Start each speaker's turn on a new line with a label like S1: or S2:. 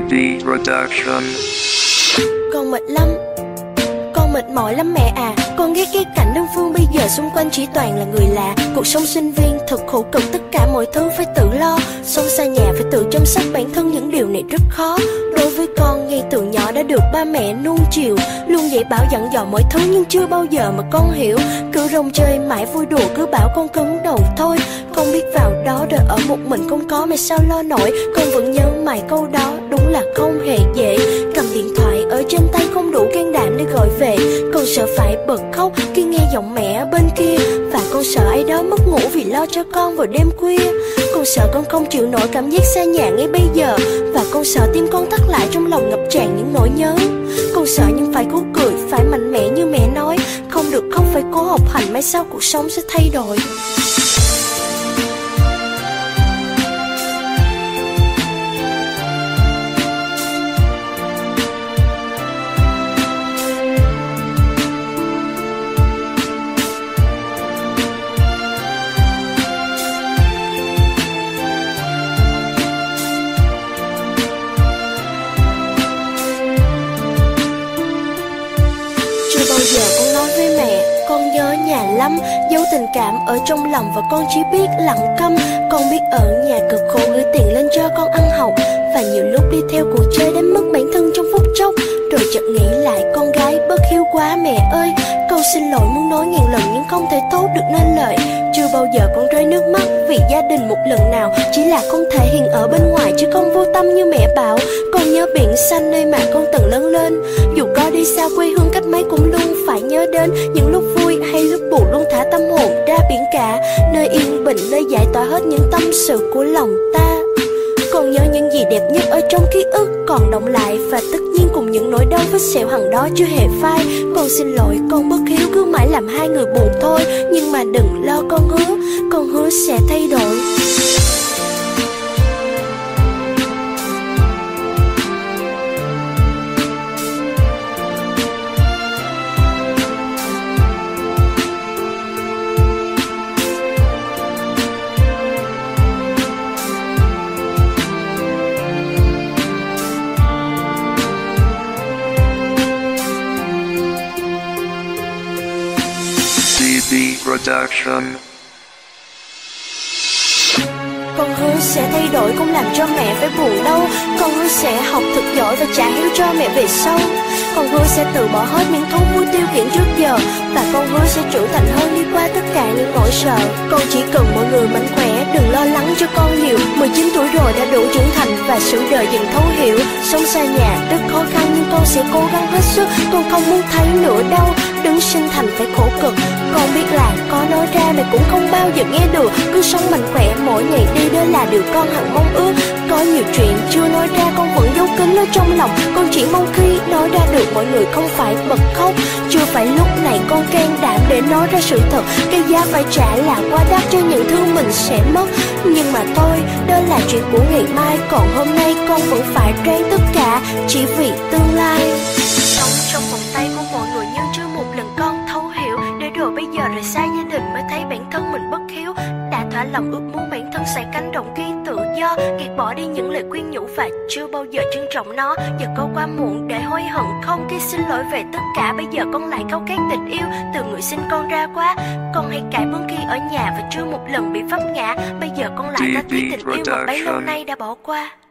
S1: CD Production.
S2: Con mệt lắm, con mệt mỏi lắm mẹ à. Con ghét cái cảnh đơn phương bây giờ xung quanh chỉ toàn là người lạ. Cuộc sống sinh viên thật khổ cực, tất cả mọi thứ phải tự lo. Sống xa nhà phải tự chăm sóc bản thân, những điều này rất khó. Đối với con ngay từ nhỏ đã được ba mẹ nuông chiều, luôn dạy bảo dặn dò mọi thứ nhưng chưa bao giờ mà con hiểu. Cứ rong chơi mãi vui đùa, cứ bảo con cứng đầu thôi. Con biết vào đó rồi ở một mình không có mẹ sao lo nổi. Con vẫn nhớ mãi câu đó, đúng là không hề dễ. Cầm điện thoại ở trên tay không đủ can đảm để gọi về. Con sợ phải bật khóc khi nghe giọng mẹ ở bên kia. Và con sợ ai đó mất ngủ vì lo cho con vào đêm khuya. Con sợ con không chịu nổi cảm giác xa nhà ngay bây giờ. Và con sợ tim con thắt lại trong lòng ngập tràn những nỗi nhớ. Con sợ nhưng phải cố cười, phải mạnh mẽ như mẹ nói. Không được khóc, phải cố học hành, mai sau cuộc sống sẽ thay đổi. Bao giờ con nói với mẹ con nhớ nhà lắm, giấu tình cảm ở trong lòng và con chỉ biết lặng câm. Con biết ở nhà cực khổ gửi tiền lên cho con ăn học, và nhiều lúc đi theo cuộc chơi đến mất bản thân trong phút chốc. Rồi chợt nghĩ lại con gái bất hiếu quá mẹ ơi. Câu xin lỗi muốn nói ngàn lần nhưng không thể thốt được nên lời. Chưa bao giờ con rơi nước mắt vì gia đình một lần nào, chỉ là không thể hiện ở bên ngoài chứ không vô tâm như mẹ bảo. Con nhớ biển xanh nơi mà con từng lớn lên, dù có đi xa quê hương cách mấy cũng luôn phải nhớ đến. Những lúc vui hay lúc buồn luôn thả tâm hồn ra biển cả, nơi yên bình, nơi giải tỏa hết những tâm sự của lòng ta. Còn nhớ những gì đẹp nhất ở trong ký ức còn đọng lại, và tất nhiên cùng những nỗi đau vết sẹo hằn đó chưa hề phai. Con xin lỗi, con bất hiếu cứ mãi làm hai người buồn thôi. Nhưng mà đừng lo, con hứa sẽ thay đổi.
S1: CD Production.
S2: Con hứa sẽ thay đổi, không làm cho mẹ phải buồn đâu. Con hứa sẽ học thật giỏi và trả hiếu cho mẹ về sau. Con hứa sẽ từ bỏ hết những thú vui tiêu khiển trước giờ. Và con hứa sẽ trưởng thành hơn, đi qua tất cả những nỗi sợ. Con chỉ cần mọi người mạnh khỏe, đừng lo lắng cho con nhiều. 19 tuổi rồi đã đủ trưởng thành và sự đời dần thấu hiểu. Sống xa nhà rất khó khăn nhưng con sẽ cố gắng hết sức. Con không muốn thấy nữa đâu, đứng sinh thành phải khổ cực. Con biết là có nói ra mẹ cũng không bao giờ nghe được. Cứ sống mạnh khỏe mỗi ngày đi, đó là điều con hằng mong ước. Có nhiều chuyện chưa nói ra con vẫn giấu kín ở trong lòng. Con chỉ mong khi nói ra được mọi người không phải bật khóc. Chưa phải lúc này con can đảm để nói ra sự thật. Cái giá phải trả là quá đắt cho những thứ mình sẽ mất. Nhưng mà thôi, đó là chuyện của ngày mai. Còn hôm nay con vẫn phải ráng tất cả chỉ vì tương lai. Sống trong vòng tay của mọi người nhưng chưa một lần con thấu hiểu. Để rồi bây giờ rời xa gia đình mới thấy bản thân mình bất hiếu. Đã thỏa lòng ước muốn bản thân sẽ canh đồng khi tự do, gạt bỏ đi những lời khuyên nhủ và chưa bao giờ trân trọng nó. Giờ có quá muộn để hối hận không khi xin lỗi về tất cả. Bây giờ con lại khao khát tình yêu từ người sinh con ra quá. Con hay cãi bướng khi ở nhà và chưa một lần bị vấp ngã. Bây giờ con lại ta thấy tình yêu mà bấy lâu nay đã bỏ qua.